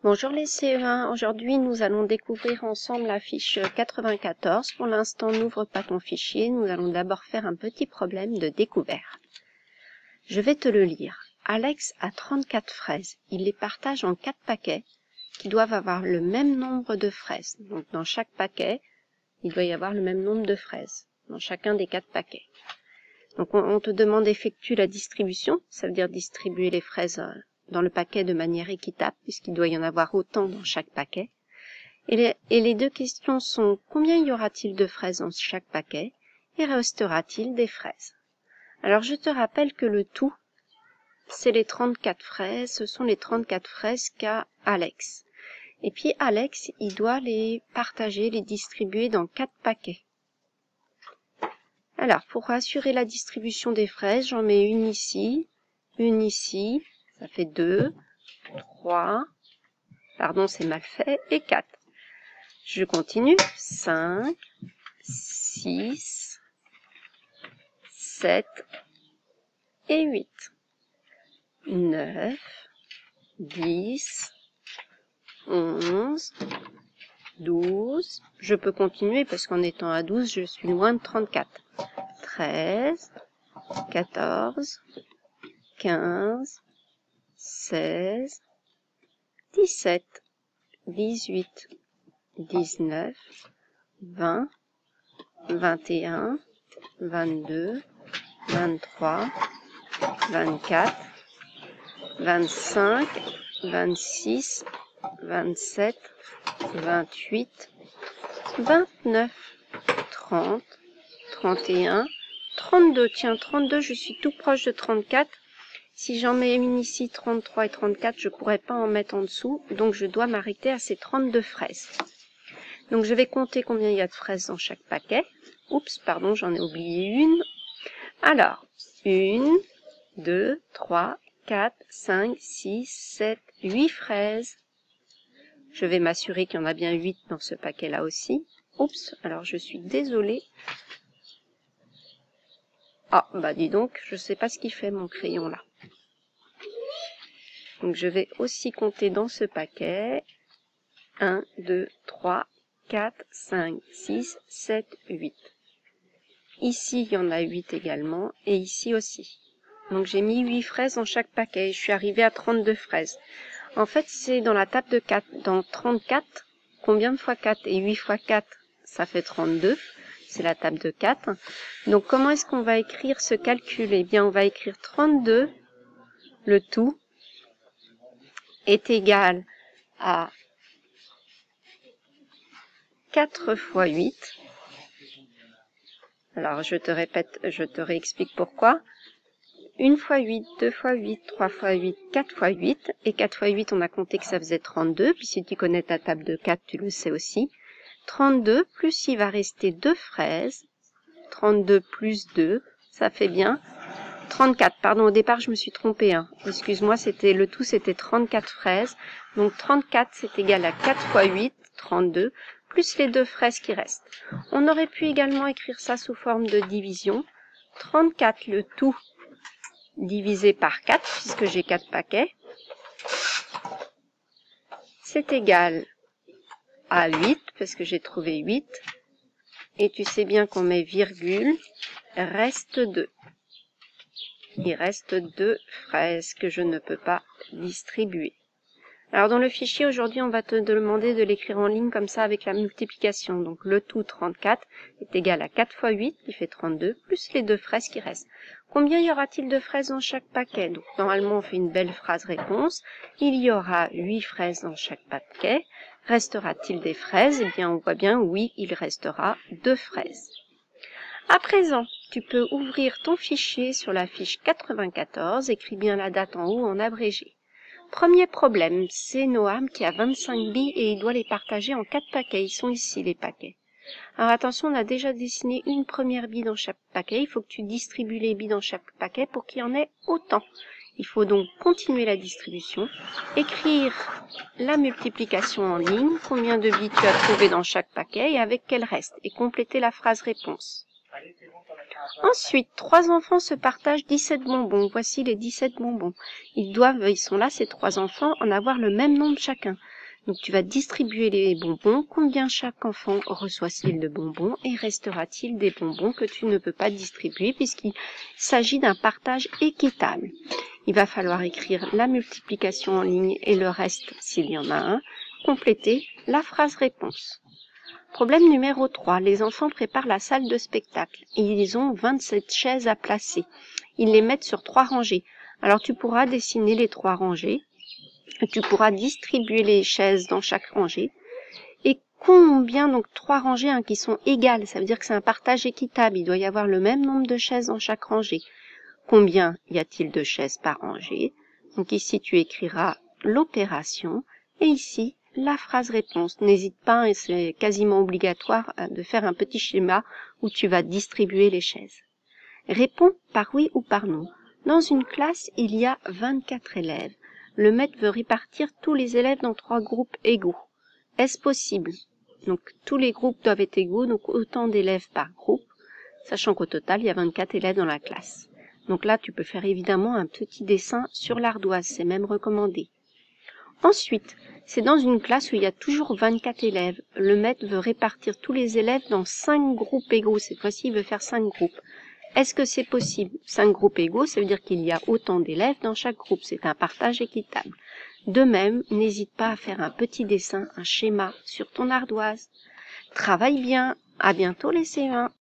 Bonjour les CE1, aujourd'hui nous allons découvrir ensemble la fiche 94. Pour l'instant, n'ouvre pas ton fichier, nous allons d'abord faire un petit problème de découverte. Je vais te le lire. Alex a 34 fraises, il les partage en 4 paquets qui doivent avoir le même nombre de fraises. Donc dans chaque paquet, il doit y avoir le même nombre de fraises, dans chacun des 4 paquets. Donc on te demande d'effectuer la distribution, ça veut dire distribuer les fraises dans le paquet de manière équitable, puisqu'il doit y en avoir autant dans chaque paquet. Et les deux questions sont combien y aura-t-il de fraises dans chaque paquet et restera-t-il des fraises? Alors je te rappelle que le tout, c'est les 34 fraises, ce sont les 34 fraises qu'a Alex. Et puis Alex, il doit les partager, les distribuer dans 4 paquets. Alors pour assurer la distribution des fraises, j'en mets une ici, ça fait 2, 3, pardon c'est mal fait, et 4. Je continue, 5, 6, 7 et 8, 9, 10, 11, 12, je peux continuer parce qu'en étant à 12, je suis loin de 34, 13, 14, 15, 16, 17, 18, 19, 20, 21, 22, 23, 24, 25, 26, 27, 28, 29, 30, 31, 32. Tiens, 32, je suis tout proche de 34. Si j'en mets une ici, 33 et 34, je ne pourrais pas en mettre en dessous, donc je dois m'arrêter à ces 32 fraises. Donc je vais compter combien il y a de fraises dans chaque paquet. Oups, pardon, j'en ai oublié une. Alors, 1, 2, 3, 4, 5, 6, 7, 8 fraises. Je vais m'assurer qu'il y en a bien 8 dans ce paquet-là aussi. Oups, alors je suis désolée. Ah, bah dis donc, je ne sais pas ce qu'il fait mon crayon là. Donc je vais aussi compter dans ce paquet 1, 2, 3, 4, 5, 6, 7, 8. Ici, il y en a 8 également et ici aussi. Donc j'ai mis 8 fraises dans chaque paquet et je suis arrivée à 32 fraises. En fait, c'est dans la table de 4. Dans 34, combien de fois 4 et 8 fois 4, ça fait 32. C'est la table de 4. Donc comment est-ce qu'on va écrire ce calcul? Eh bien, on va écrire 32, le tout, est égal à 4 fois 8. Alors, je te répète, je te réexplique pourquoi. 1 fois 8, 2 fois 8, 3 fois 8, 4 fois 8. Et 4 fois 8, on a compté que ça faisait 32. Puis si tu connais ta table de 4, tu le sais aussi. 32, plus il va rester 2 fraises. 32 plus 2, ça fait bien 34. Pardon, au départ, je me suis trompée. Excuse-moi, le tout, c'était 34 fraises. Donc 34, c'est égal à 4 fois 8, 32, plus les 2 fraises qui restent. On aurait pu également écrire ça sous forme de division. 34, le tout, divisé par 4, puisque j'ai 4 paquets, c'est égal à 8, parce que j'ai trouvé 8. Et tu sais bien qu'on met virgule, reste 2. Il reste 2 fraises que je ne peux pas distribuer. Alors dans le fichier, aujourd'hui, on va te demander de l'écrire en ligne comme ça avec la multiplication. Donc le tout 34 est égal à 4 fois 8 qui fait 32, plus les 2 fraises qui restent. Combien y aura-t-il de fraises dans chaque paquet? Donc normalement, on fait une belle phrase réponse. Il y aura 8 fraises dans chaque paquet. Restera-t-il des fraises? Eh bien, on voit bien, oui, il restera 2 fraises. À présent, tu peux ouvrir ton fichier sur la fiche 94, écris bien la date en haut en abrégé. Premier problème, c'est Noam qui a 25 billes et il doit les partager en 4 paquets. Ils sont ici les paquets. Alors attention, on a déjà dessiné une première bille dans chaque paquet. Il faut que tu distribues les billes dans chaque paquet pour qu'il y en ait autant. Il faut donc continuer la distribution, écrire la multiplication en ligne, combien de billes tu as trouvé dans chaque paquet et avec quel reste, et compléter la phrase réponse. Ensuite, 3 enfants se partagent 17 bonbons. Voici les 17 bonbons. Ils sont là, ces 3 enfants, en avoir le même nombre chacun. Donc tu vas distribuer les bonbons. Combien chaque enfant reçoit-il de bonbons et restera-t-il des bonbons que tu ne peux pas distribuer puisqu'il s'agit d'un partage équitable. Il va falloir écrire la multiplication en ligne et le reste, s'il y en a un, compléter la phrase réponse. Problème numéro 3. Les enfants préparent la salle de spectacle et ils ont 27 chaises à placer. Ils les mettent sur 3 rangées. Alors tu pourras dessiner les 3 rangées. Tu pourras distribuer les chaises dans chaque rangée. Et combien, donc 3 rangées qui sont égales, ça veut dire que c'est un partage équitable. Il doit y avoir le même nombre de chaises dans chaque rangée. Combien y a-t-il de chaises par rangée? Donc ici tu écriras l'opération et ici la phrase réponse. N'hésite pas, et c'est quasiment obligatoire, de faire un petit schéma où tu vas distribuer les chaises. Réponds par oui ou par non. Dans une classe, il y a 24 élèves. Le maître veut répartir tous les élèves dans 3 groupes égaux. Est-ce possible? Donc tous les groupes doivent être égaux, donc autant d'élèves par groupe, sachant qu'au total, il y a 24 élèves dans la classe. Donc là, tu peux faire évidemment un petit dessin sur l'ardoise, c'est même recommandé. Ensuite, c'est dans une classe où il y a toujours 24 élèves. Le maître veut répartir tous les élèves dans 5 groupes égaux. Cette fois-ci, il veut faire 5 groupes. Est-ce que c'est possible? 5 groupes égaux, ça veut dire qu'il y a autant d'élèves dans chaque groupe. C'est un partage équitable. De même, n'hésite pas à faire un petit dessin, un schéma sur ton ardoise. Travaille bien. À bientôt les CE1.